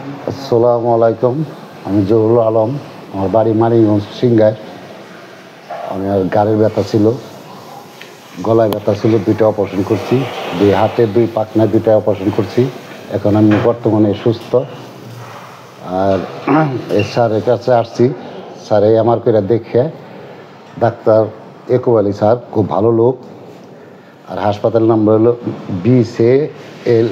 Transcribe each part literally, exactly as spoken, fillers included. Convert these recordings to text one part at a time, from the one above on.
আসসালামু আলাইকুম। আমি জহুরুল আলম। আমার বাড়ি মানিকগঞ্জ সিংগায়। আমি আর গাড়ির ব্যথা ছিল, গলায় ব্যথা ছিল, দুইটা অপারেশন করছি। দুই হাতে দুই পাখনায় দুইটা অপারেশন করছি। এখন আমি বর্তমানে সুস্থ। আর এই স্যারের কাছে আসছি। স্যারে আমার করে দেখে, ডাক্তার একুব আলী স্যার খুব ভালো লোক। আর হাসপাতালের নাম্বার হলো বিসে এল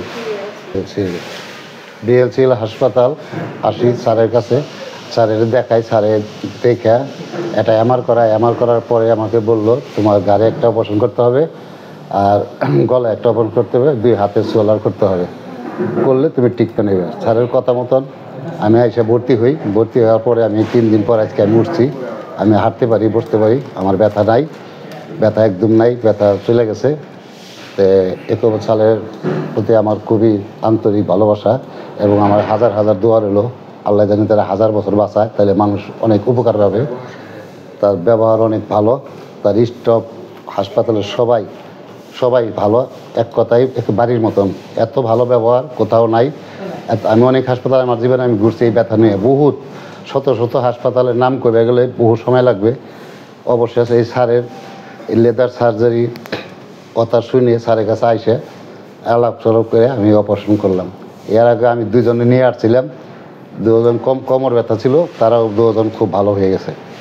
বিএলসিএল হাসপাতাল। আসি স্যারের কাছে, স্যারের দেখাই, স্যারের দেখা এটা এমআর করা এমআর করার পরে আমাকে বলল তোমার গাড়ি একটা অপারেশন করতে হবে, আর গলা একটা অপারেশন করতে হবে, দুই হাতে সোলার করতে হবে, করলে তুমি টিকতে নেবে। স্যারের কথা মতন আমি এসে ভর্তি হই। ভর্তি হওয়ার পরে আমি তিন দিন পর আজকে আমি উঠছি। আমি হাঁটতে পারি, বসতে পারি, আমার ব্যথা নাই, ব্যথা একদম নাই, ব্যথা চলে গেছে। তো একুব সালের প্রতি আমার খুবই আন্তরিক ভালোবাসা এবং আমার হাজার হাজার দোয়া রইল। আল্লাহ জানি তারা হাজার বছর বাঁচায়, তাহলে মানুষ অনেক উপকার পাবে। তার ব্যবহার অনেক ভালো, তার স্টাফ হাসপাতালের সবাই সবাই ভালো, এক কথায় এক বাড়ির মতন। এত ভালো ব্যবহার কোথাও নাই। আমি অনেক হাসপাতালে আমার জীবনে আমি ঘুরছি এই ব্যথা নিয়ে, বহুত শত শত হাসপাতালের নাম করে গেলে বহু সময় লাগবে। অবশ্যই এই স্যারের লেদার সার্জারি কথা শুনে স্যারের কাছে আইসে আলাপ সলাপ করে আমি অপারেশন করলাম। এর আগে আমি দুজনে নিয়ে আসছিলাম, দুজন কম কোমর ব্যথা ছিল, তারাও দুজন খুব ভালো হয়ে গেছে।